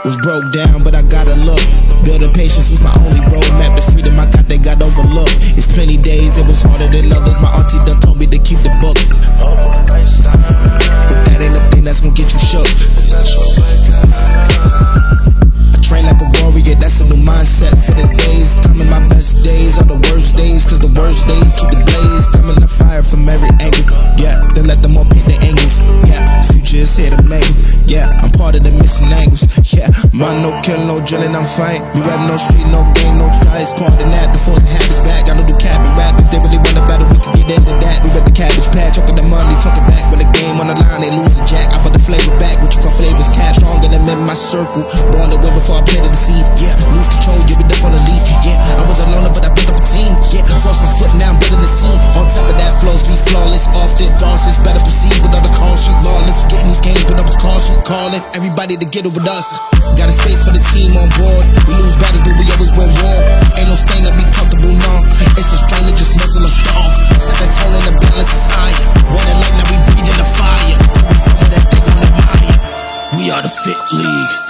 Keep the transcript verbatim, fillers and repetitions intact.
Was broke down, but I gotta look. Building patience was my only roadmap. The freedom I got, they got overlooked. It's plenty days, it was harder than others. My auntie done told me to keep the book, but that ain't the thing that's gonna get you shook. I train like a warrior, that's a new mindset for the days coming. My best days are the worst days, cause the worst days keep the blaze coming. The fire from every angle, yeah. Then let them all paint the angles, yeah. The future is here to make, yeah. I'm part of the missing angles, yeah. Mine no killing, no drilling, I'm fighting. We rap no street, no game, no dice. Part of that, the force of habits back. I don't do cap and rap. If they really want a battle, we can get into that. We bet the cabbage patch, talking the money, talking back. When the game on the line, they lose the jack. I put the flavor back, what you call flavors cash. Stronger than in my circle. Born to win before I play to deceive, yeah. Lose control, you be different to leave, yeah. I was a loner, but I built up a team, yeah. Forced my foot, now I'm building the scene. On top of that, flows be flawless. Often bosses better proceed without a caution. Lawless, getting these games with no precaution. Calling everybody to get it with us. Got a space for the team on board. We lose battles, but we always win war. Ain't no stain to be comfortable, no. It's a strain to just muscle us dog. Set the tone and the balance is higher. Winning like now we breathing the fire. We some of that they gon' admire. We are the Fit League.